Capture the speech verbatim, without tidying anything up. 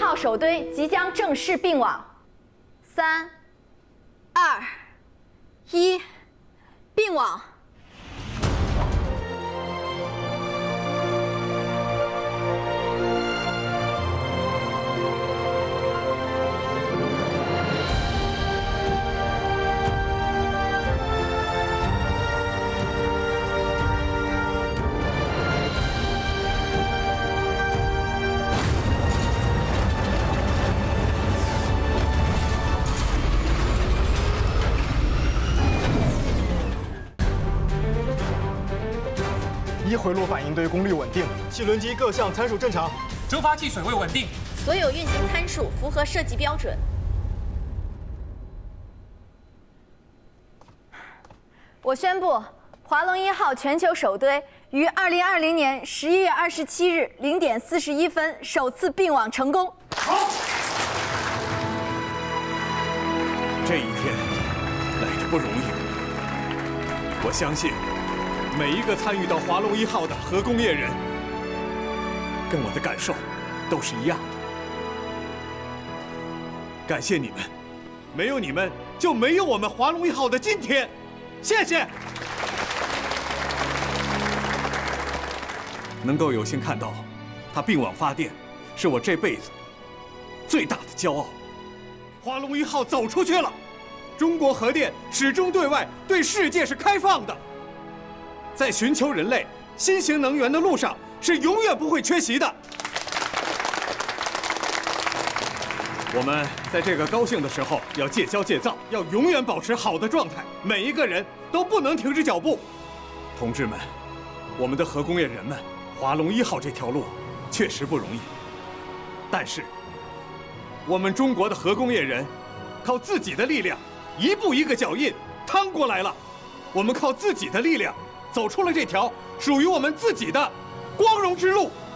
号首堆即将正式并网，三、二、一，并网。 一回路反应堆功率稳定，汽轮机各项参数正常， 蒸发器水位稳定， 所有运行参数符合设计标准。我宣布，华龙一号全球首堆于二零二零年十一月二十七日零点四十一分首次并网成功。 好， 这一天来的不容易，我相信。 每一个参与到华龙一号的核工业人，跟我的感受都是一样的。感谢你们，没有你们就没有我们华龙一号的今天。谢谢。能够有幸看到它并网发电，是我这辈子最大的骄傲。华龙一号走出去了，中国核电始终对外、对世界是开放的。 在寻求人类新型能源的路上，是永远不会缺席的。我们在这个高兴的时候，要戒骄戒躁，要永远保持好的状态。每一个人都不能停止脚步。同志们，我们的核工业人们，华龙一号这条路确实不容易，但是我们中国的核工业人，靠自己的力量，一步一个脚印趟过来了。我们靠自己的力量。 走出了这条属于我们自己的光荣之路。